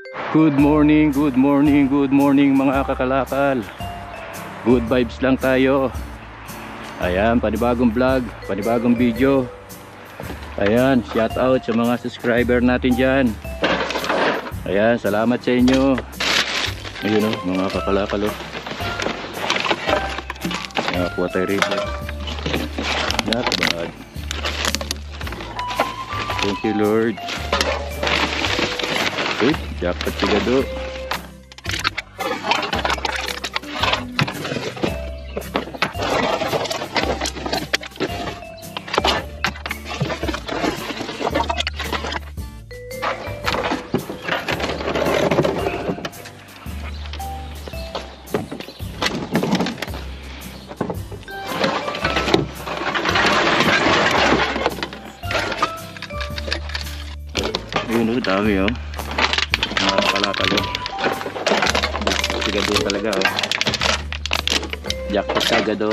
Good morning, good morning, good morning mga kakalakal. Good vibes lang tayo. Ayan, panibagong vlog, panibagong video. Ayan, shout out sa mga subscriber natin dyan. Ayan, salamat sa inyo. Ayun o, mga kakalakal o. Nakakuha tayo rito. Not bad. Thank you Lord. Uy, jackpot sigado. Ayun o, dami o. Mga kalakal o. Sigado talaga o. Jackpot sagado.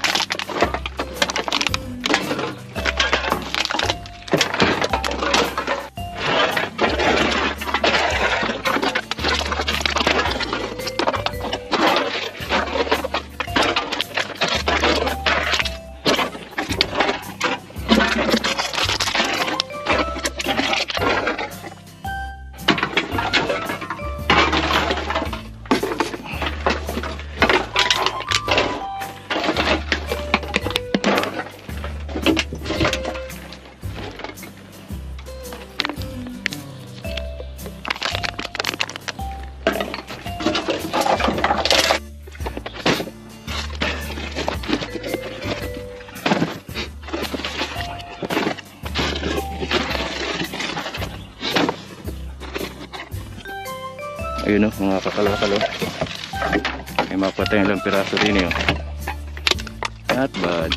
Ayun o, mga kakalakal o. May mapatay lang piraso rin o. Not bad.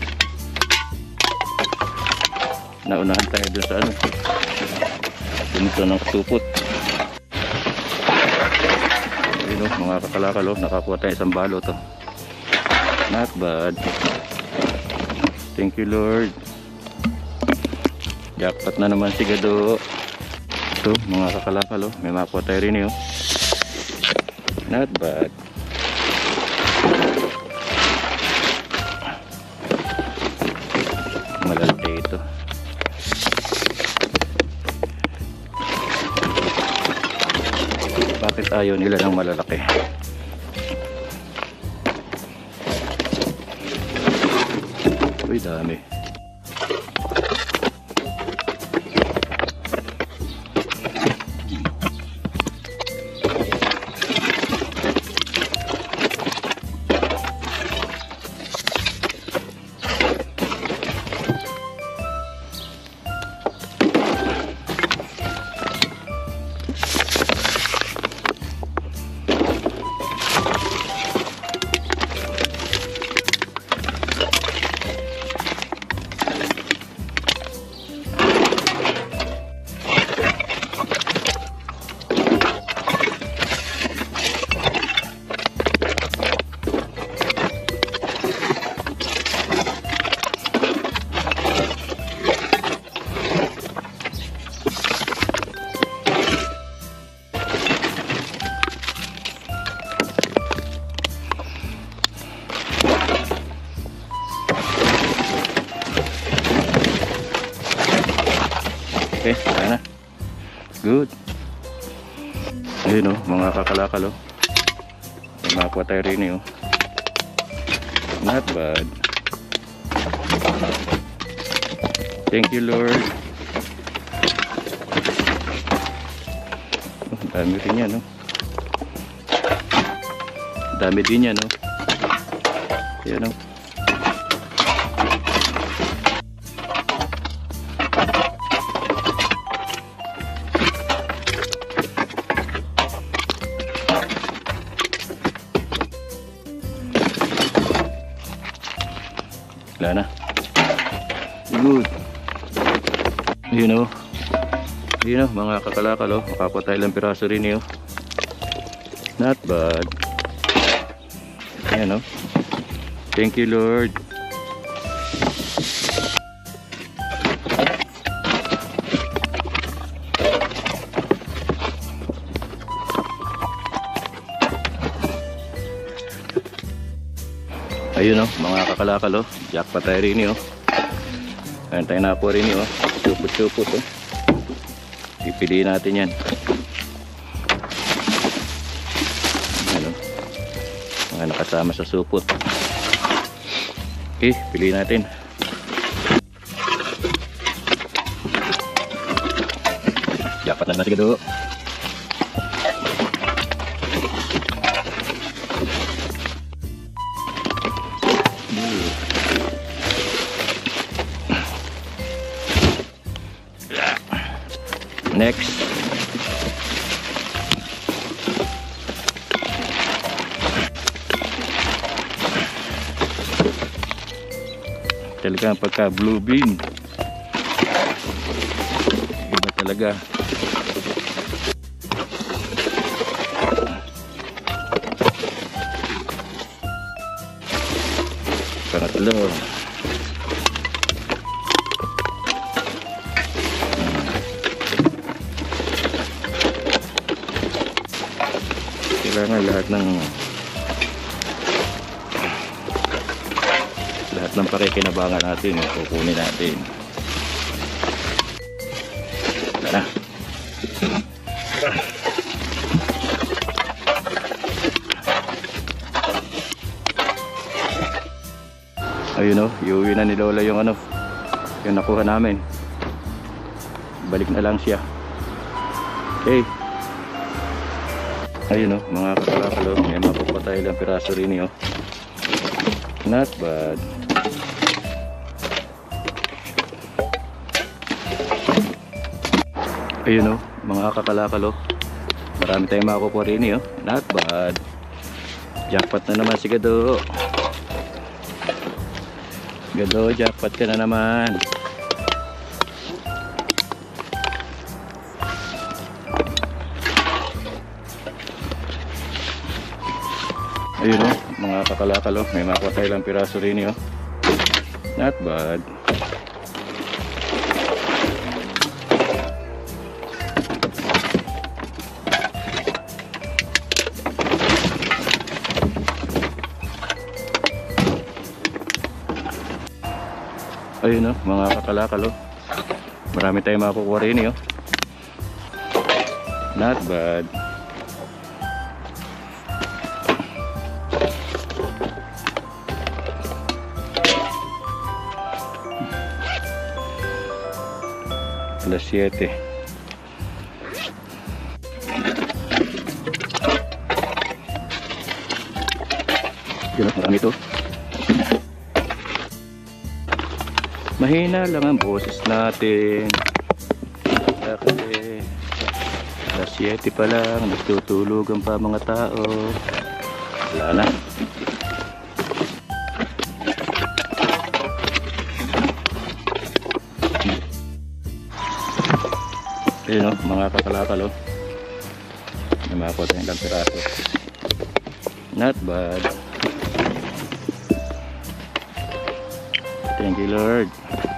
Naunahan tayo doon sa ano, dito ng supot. Ayun o, mga kakalakal o. Nakakuha tayo isang balot o. Not bad. Thank you Lord. Jackpot na naman sigado. Ito mga kakalakal o. May makuha tayo rin o. Not bad. Malalaki ito. Bakit ayaw nila ng malalaki? Uy, dami. Okay, kaya na. Good. Ayun o, mga kakalakal o. May makakuha tayo rin o. Not bad. Thank you Lord. Oh, dami rin yan o. Dami din yan o. Ayan o. Wala na. Good. Yun o. Yun o, mga kakalakal o. Makakuha tayo lang piraso rin o. Not bad. Ayan o. Thank you Lord. Ayun mga kakalakal jackpot tayo rin Ayan tayo na po rin supot-supot pipiliin natin yan. Ayan mga nakasama sa supot. Okay, piliin natin. Jackpot na siguro. Next. Talaga pagka blue bean. Iba talaga. Pangatlo. Kailangan lahat ng pakikinabangan natin kukunin natin. Wala na. Ayun iuwi na ni Lola yung yung nakuha namin. Balik na lang siya. Okay. Ayun mga kakalakal may mapapatay lang piraso rin not bad. Ayun mga kakalakal marami tayong makukuha rin not bad. Jackpot na naman si Gado. Gado, jackpot ka na naman. Ayun mga kakalakal may makuha tayo lang piraso rin not bad. Ayun mga kakalakal marami tayong makukuha rin not bad. Alas 7. Yun marami ito. Mahina lang ang boses natin kasi alas 7 pa lang, nagtutulugan pa mga tao. Wala na. Ayun mga kakalakal may makuha tayong ilang piraso. Not bad. Thank you Lord.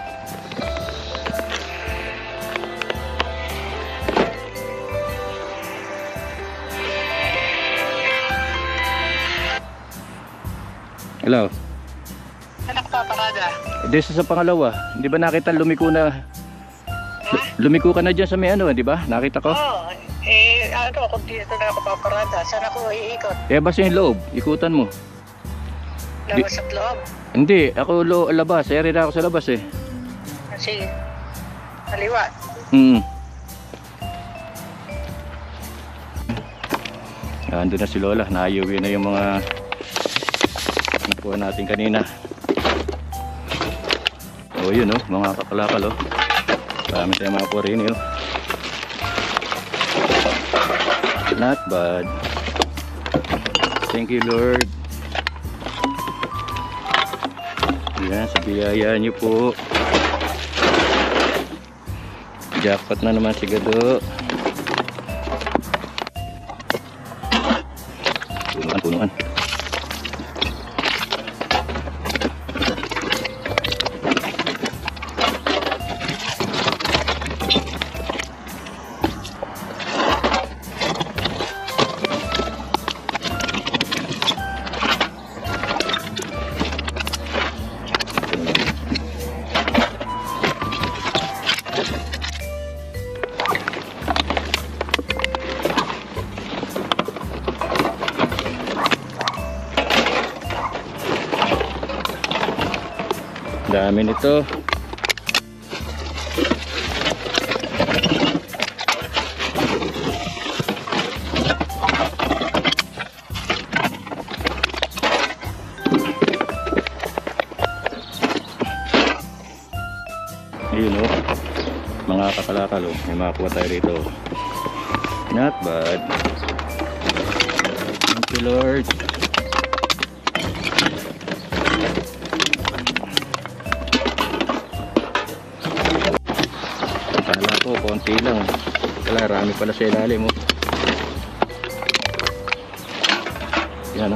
Hello. Anak paparada. Dito sa pangalawa, hindi ba nakita lumiko na? Lumiko ka na dyan sa may di ba? Nakita ko? Oo. Kung dito na ako paparada, saan ako iikot? Basta yung loob, ikutan mo. Labas at loob? Hindi, ako labas. Eri na ako sa labas Sige. Kaliwa. Andun na si Lola, naayuwi na yung mga nakuha natin kanina. Yun mga kakalakal marami tayong mga kuha rin not bad. Thank you Lord. Yan, sa biyaya niyo po. Jackpot na naman si Gado. Punuan. Dami nito. Ayun o, mga kakalakal o, may makakuha tayo rito. Not bad. Thank you Lord. Akala ko konti lang, kala rami pala sa ilalim o. Yan o.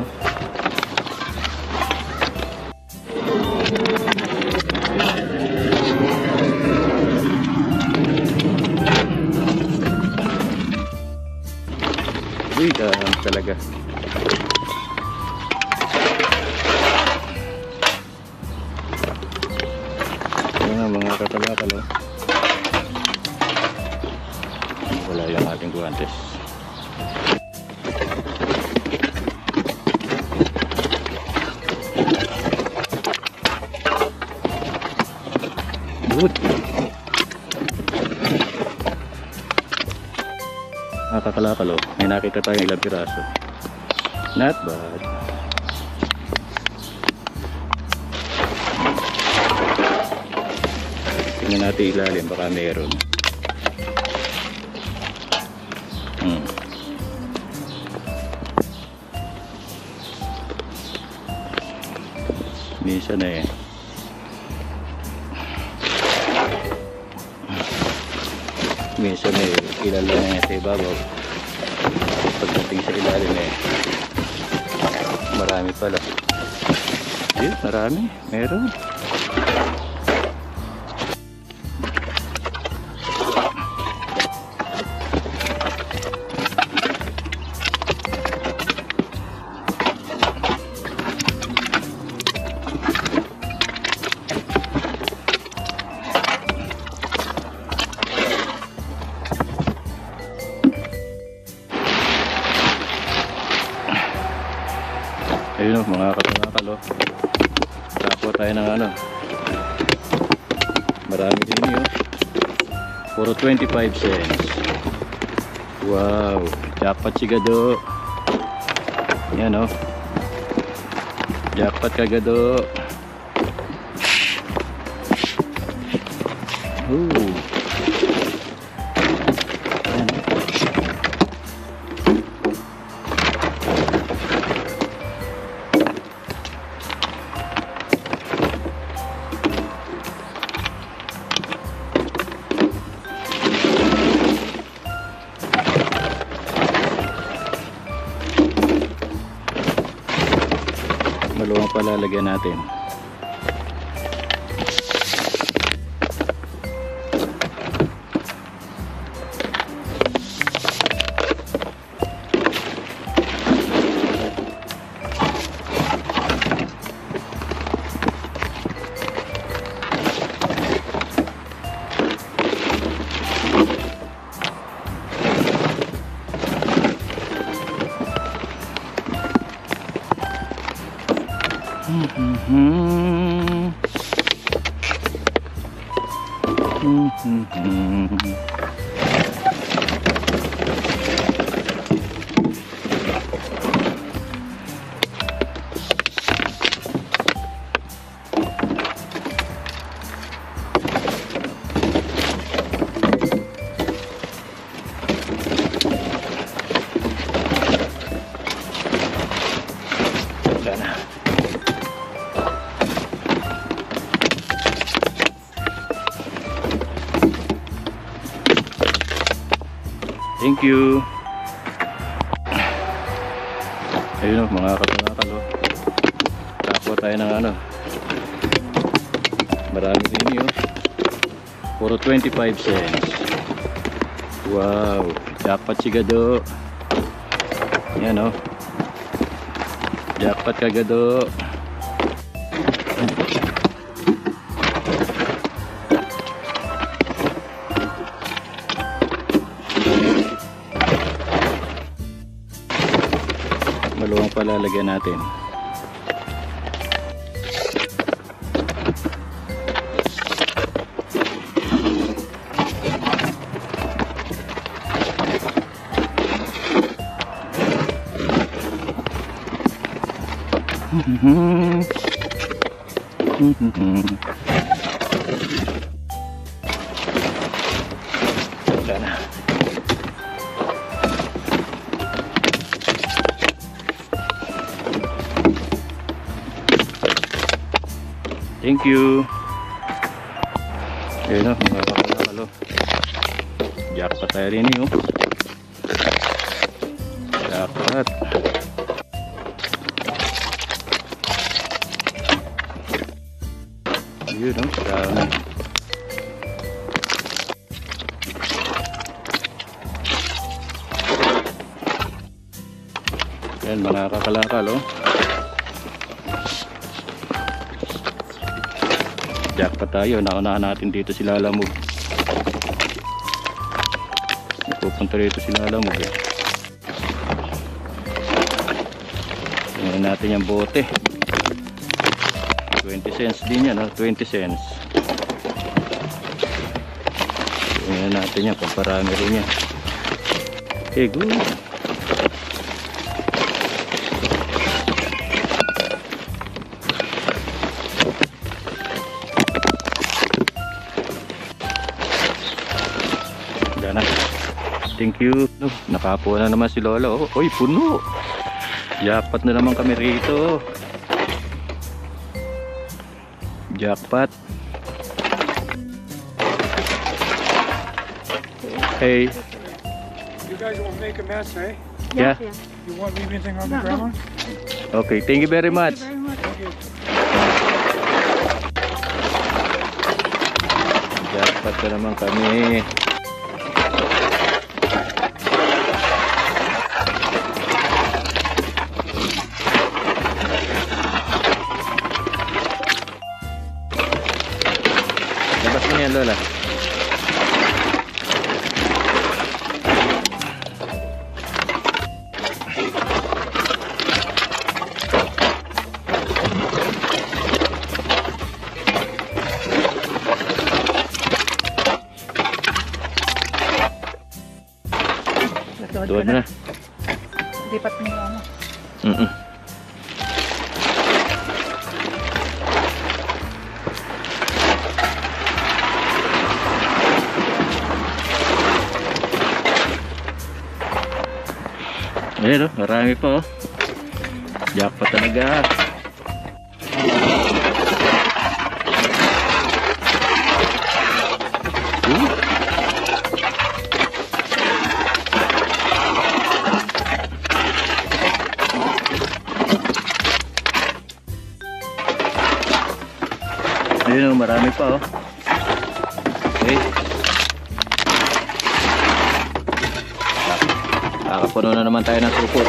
Uy, talaga. Ayan mga kakalakal oh. Wala yung ating guwantes. Good. Kakalakal oh. May nakita tayong ilang piraso. Not bad. Tingnan natin ilalim, baka meron. Minsan na eh. Minsan eh, kilala na nga sa ibabaw. Pagdating sa ilalim eh, marami pala. Yun, marami, meron. Ayun o, mga kakalakal o. Tapo tayo ng ano. Marami din yun. Puro 25 cents. Wow, jackpot sigado. Yan o. Jackpot kagado. Ooh. Maluwang pala lagyan natin. Thank you. Ayun o, mga kakalakal o. Tapo tayo ng ano. Marami din yun. Puro 25 cents. Wow, jackpot sigado. Yan o. Jackpot kagado. Maluwang pala lagyan natin. Sana. Thank you. Ayun o, mga kakalakalo. Jackpot tayo rin yun. Jackpot. Yun o, dami. Yan mga kakalakalo. Jackpot tayo, naunahan natin dito si Lalamog. Pupunta rito si Lalamog eh. Tingnan natin yung bote. 20 cents din yan, 20 cents. Tingnan natin yan, pagparami rin yan. Okay, good. Thank you. Nakapuha na naman si Lola. Oh, oy, puno. Jackpot na naman kami rito. Jackpot. Hey. You guys want to make a mess, eh? Yeah. You want to leave anything on the ground? Okay, thank you very much. Thank you. Jackpot na naman kami. Labas mo yan, Lola. Tuwad mo na. Lipat mo yung ano. Ayan o, marami pa o. Jackpot talaga. Ayun o, marami pa o. Okay. Kakapuno na naman tayo ng supot.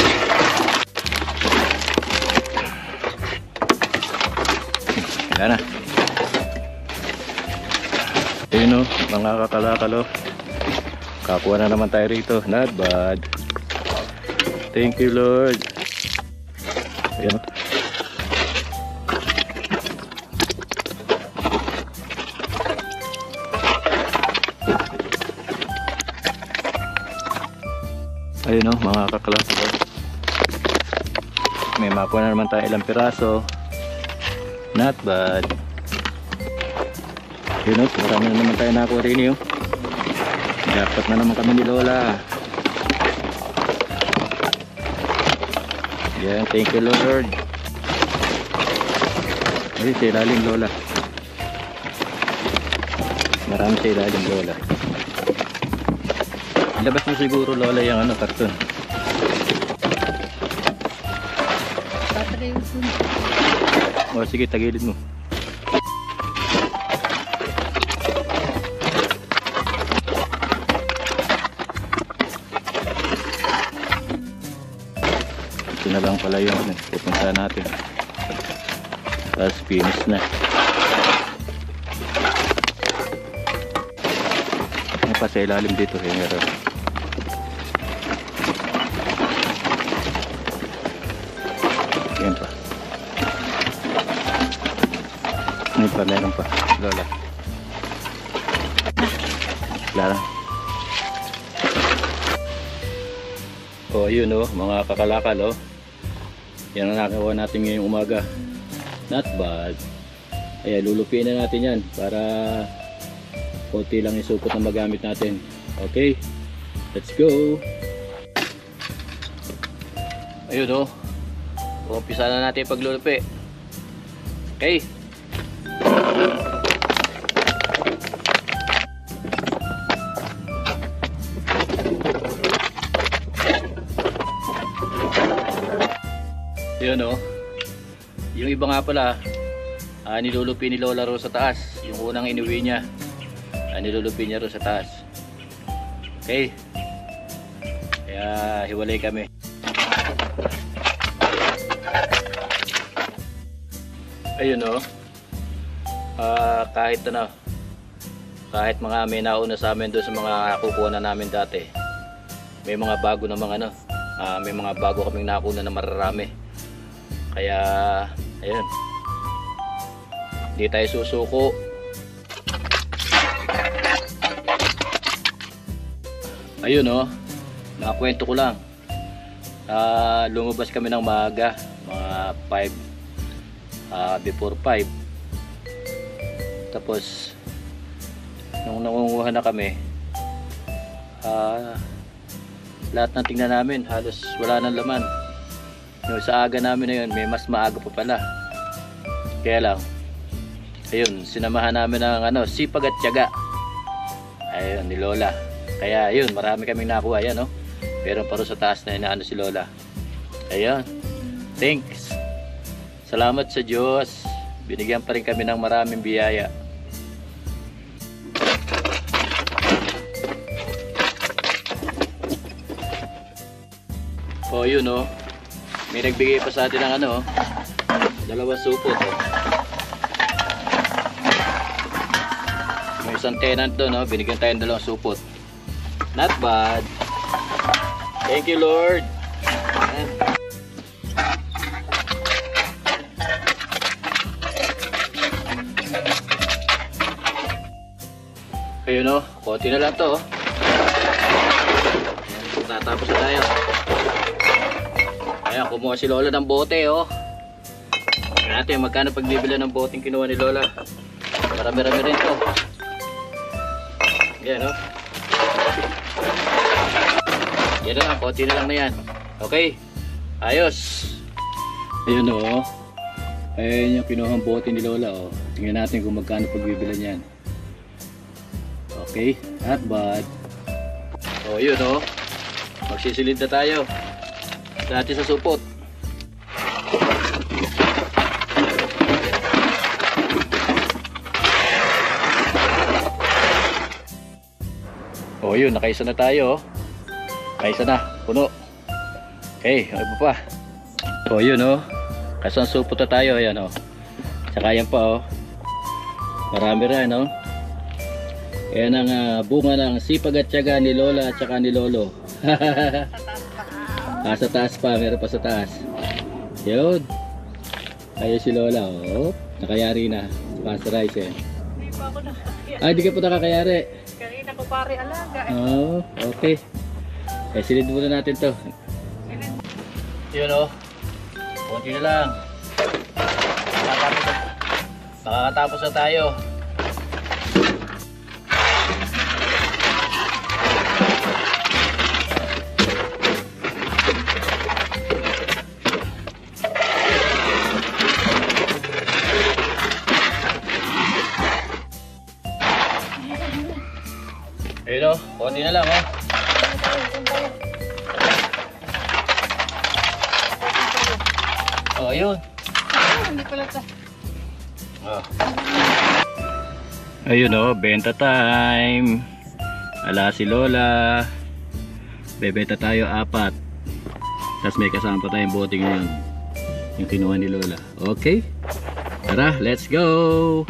Yan na. Ayun o, mga kakalakalo. Kakuha na naman tayo rito. Not bad. Thank you, Lord. Ayan o. Ayun o, mga kakalakalo. May makuha na naman tayo ilang piraso. Not bad. Ayun o, marami na naman tayo nakuha rin yun. Dapat na naman kami ni Lola. Yan, thank you, Lord. Ayun, sa ilalim, Lola. Marami sa ilalim, Lola. Labas mo siguro, Lola, yung ano, karton. O sige, tagilid mo. Ito na lang pala yung ano, pupunta natin. Tapos finish na. Ano pa sa ilalim dito, meron. Yan pa. Yan pa, meron pa. Lola. Clara. O yun o, mga kakalakal o. Yan ang nakakuha natin ngayong umaga. Not bad. Ayan, lulupiin na natin yan para konti lang yung supot na magamit natin. Okay, let's go. Ayun o, umpisa na natin paglulupi. Okay. Yun o, yung iba nga pala nilulupi ni Lola ro sa taas. Yung unang inuwi niya nilulupi niya ro sa taas. Okay, kaya hiwalay kami. Ayun o, kahit mga may nauna sa amin doon sa mga kukuha na namin dati, may mga bago na mga may mga bago kaming nakuha na mararami. Kaya ayun, hindi tayo susuko. Ayun o, nakakwento ko lang, lumabas kami ng maaga, mga 5 before 5. Tapos nung nangunguha na kami, lahat ng tingnan namin halos wala nang laman. Yung sa aga namin na yun, may mas maaga pa pala. Kaya lang, ayun, sinamahan namin ng sipag at tiyaga, ayun, ni Lola. Kaya ayun, marami kaming nakuha. Yan o, pero paro sa taas na inaano si Lola. Ayun, thanks, salamat sa Diyos, binigyan pa rin kami ng maraming biyaya. O yun o, may nagbigay pa sa atin ng dalawang supot o. May isang tenant doon, binigyan tayo ng dalawang supot. Not bad. Thank you, Lord. Ayan. Ayun o, konti na lang to. Tatapos na tayo. Ayan, kumuha si Lola ng bote o. Tignan natin magkano pagbibili ng boteng kinuha ni Lola. Marami-rami rin to. Ayan o. Yan na lang, konti na lang na yan. Okay, ayos. Ayun o, ayun yung kinuhang bote ni Lola o. Tingnan natin kung magkano pagbibili niyan. Okay, not bad. O yun o, magsisilid na tayo dati sa supot. O yun, nakaisa na tayo. Nakaisa na, puno. Okay, iba pa. O yun o, kasang supot na tayo. Ayan o, saka yan pa o, marami rin o. Ayan ang bunga ng sipag at tiyaga ni Lola at saka ni Lolo. Sa taas pa, meron pa sa taas. Yun, ayun si Lola oh. Nakayari na sa rice eh. Hindi pa ako nakakayari. Ay, di ka pa nakakayari. Kanina ko pare alaga eh. Oh, okay. Silid muna natin to. Yun oh, konti na lang. Makakatapos na tayo. Ayun o, konti na lang o. Oh, ayun. Hindi pala ito. Oh. Ayun o, benta time. Ala si Lola. Bebenta tayo 4. Tapos may kasama pa tayong bote ngayon, yung kinuha ni Lola. Okay, tara, let's go.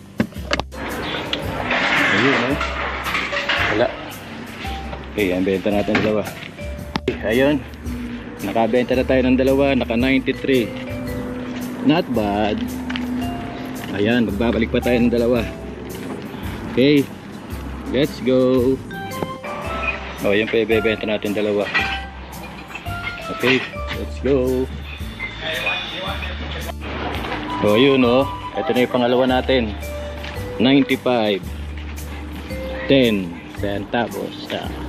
Ayun o. Wala. Okay, ang benta natin dalawa. Okay, ayun, nakabenta na tayo ng dalawa. Naka 93. Not bad. Ayan, magbabalik pa tayo ng dalawa. Okay, let's go. O, yun pa ibebenta natin dalawa. Okay, let's go. So yun oh, ito na yung pangalawa natin. 95 10 centavos.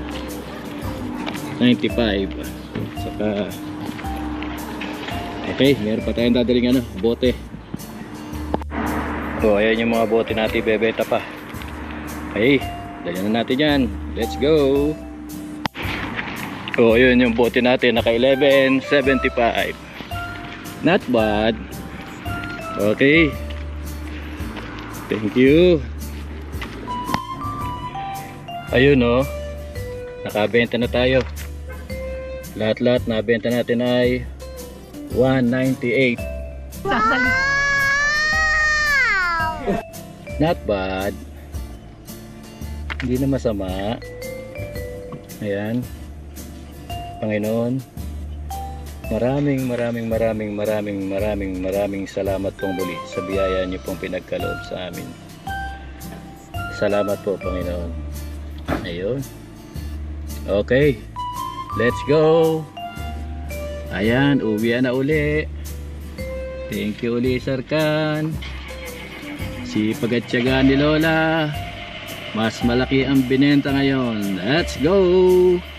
95. Saka okay, meron pa tayong dadaling ano, bote. So ayan yung mga bote natin, bebenta pa. Okay, dali na natin yan. Let's go. So ayun yung bote natin, naka 11.75. Not bad. Okay, thank you. Ayun oh, nakabenta na tayo. Lahat-lahat nabenta natin ay 198. Not bad. Hindi na masama. Ayan, Panginoon, maraming salamat pong muli sa biyaya niyo pong pinagkaloob sa amin. Salamat po, Panginoon. Ayun. Okay, let's go. Ayan, uwi na uli. Thank you uli, Sir Kan. Sipag at tiyaga ni Lola. Mas malaki ang binenta ngayon. Let's go.